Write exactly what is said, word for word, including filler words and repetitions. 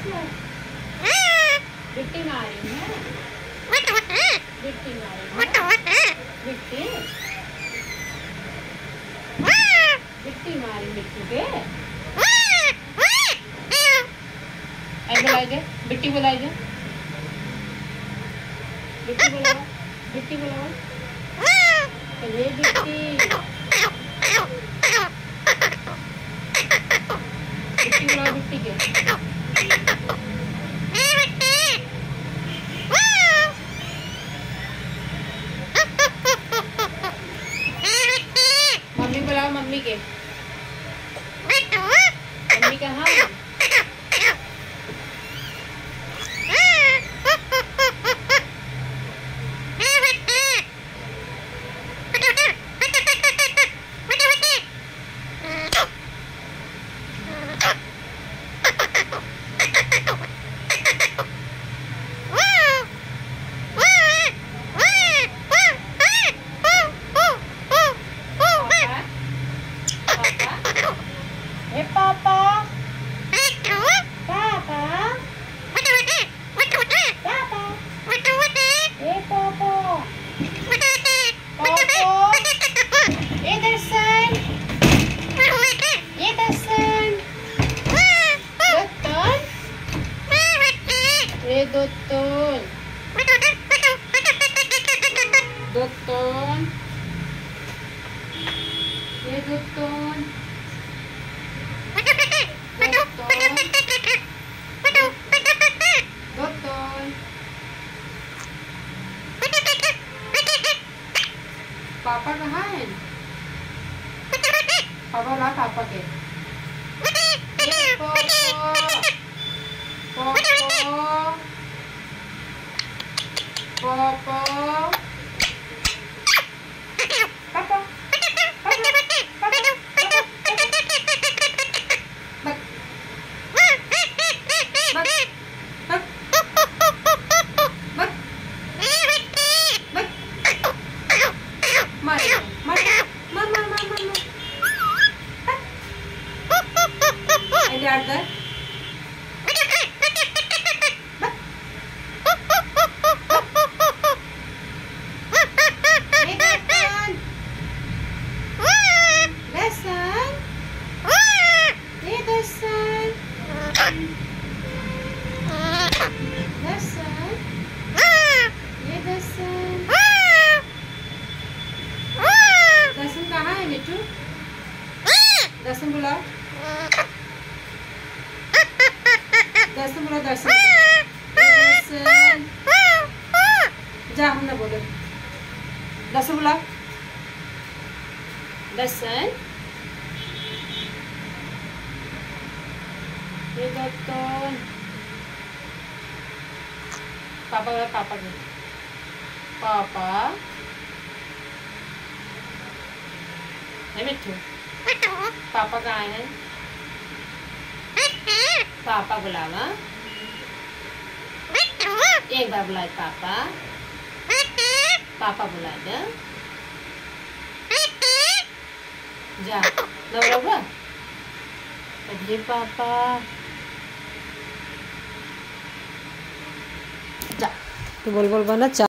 बिट्टी मारी है, बिट्टी मारी है, बिट्टी बिट्टी मारी मिट्टू के। ऐ बुलाई दे, बिट्टी बुलाई दे, बिट्टी बुलाओ, बिट्टी बुलाओ, ये बिट्टी बिट्टी बुलाओ, बिट्टी के। मम्मी बुलाओ, मम्मी के, मम्मी कहाँ? Hey, Papa. Papa. Papa. Hey, Papa. Papa. Iधर son. Iधर son. Dotton. Hey, Dotton. Dotton. Hey, Dotton. पापा कहाँ है? पापा बुला पापा के। पोपो, पोपो, पोपो, पापा, There. दर्शन कहाँ है मिठू? दर्शन बुलाओ, दर्शन बुलाओ, दर्शन दर्शन जा, हम ना बोले, दर्शन बुलाओ, दर्शन ये दर्शन पापा बोला, पापा के पापा है मिठू। पापा कहाँ है? पापा बुलावा, एक बार बुलाए पापा, पापा बुला दे, जा दौड़ा जी पापा, जा तो बोल बोल बना।